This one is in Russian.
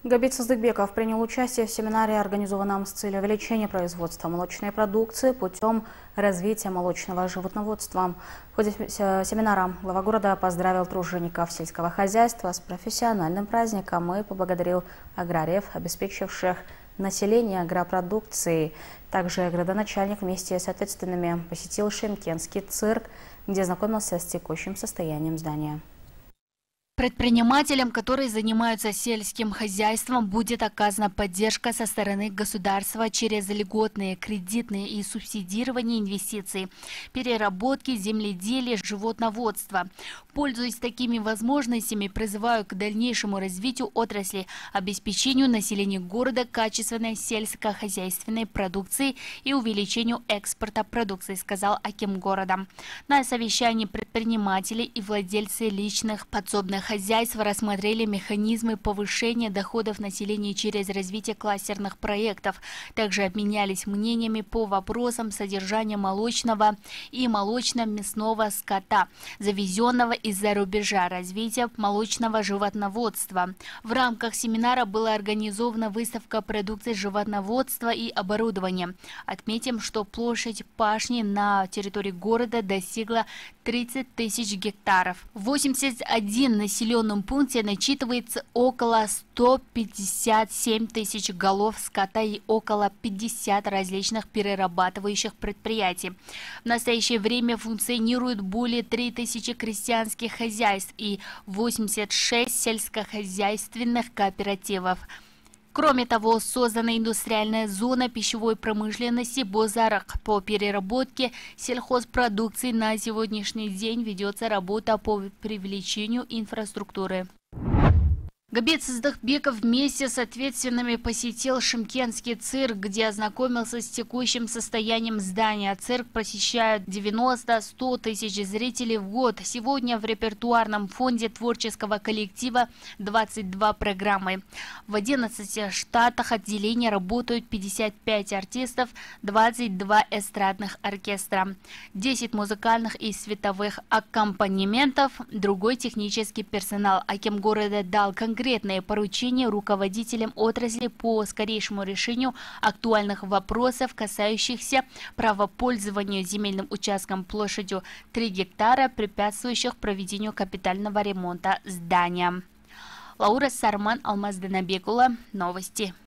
Габит Сыздыкбеков принял участие в семинаре, организованном с целью увеличения производства молочной продукции путем развития молочного животноводства. В ходе семинара глава города поздравил тружеников сельского хозяйства с профессиональным праздником и поблагодарил аграриев, обеспечивших население агропродукцией. Также градоначальник вместе с ответственными посетил Шымкентский цирк, где знакомился с текущим состоянием здания. Предпринимателям, которые занимаются сельским хозяйством, будет оказана поддержка со стороны государства через льготные, кредитные и субсидирование инвестиций, переработки, земледелия, животноводства. Пользуясь такими возможностями, призываю к дальнейшему развитию отрасли, обеспечению населения города качественной сельскохозяйственной продукции и увеличению экспорта продукции, сказал аким города. На совещании предприниматели и владельцы личных подсобных хозяйств рассмотрели механизмы повышения доходов населения через развитие кластерных проектов. Также обменялись мнениями по вопросам содержания молочного и молочно-мясного скота, завезенного из-за рубежа, развития молочного животноводства. В рамках семинара была организована выставка продукции животноводства и оборудования. Отметим, что площадь пашни на территории города достигла 30 тысяч гектаров. 81 населенном пункте насчитывается около 157 тысяч голов скота и около 50 различных перерабатывающих предприятий. В настоящее время функционирует более 3000 крестьянских хозяйств и 86 сельскохозяйственных кооперативов. Кроме того, создана индустриальная зона пищевой промышленности «Бозарак». По переработке сельхозпродукции на сегодняшний день ведется работа по привлечению инфраструктуры. Габит Сыздыкбеков вместе с ответственными посетил Шымкентский цирк, где ознакомился с текущим состоянием здания. Цирк посещают 90-100 тысяч зрителей в год. Сегодня в репертуарном фонде творческого коллектива 22 программы. В 11 штатах отделения работают 55 артистов, 22 эстрадных оркестра, 10 музыкальных и световых аккомпанементов, другой технический персонал. Аким города дал конкретные поручения руководителям отрасли по скорейшему решению актуальных вопросов, касающихся правопользования земельным участком площадью 3 гектара, препятствующих проведению капитального ремонта здания. Лаура Сарман, Алмаз Данабекула. Новости.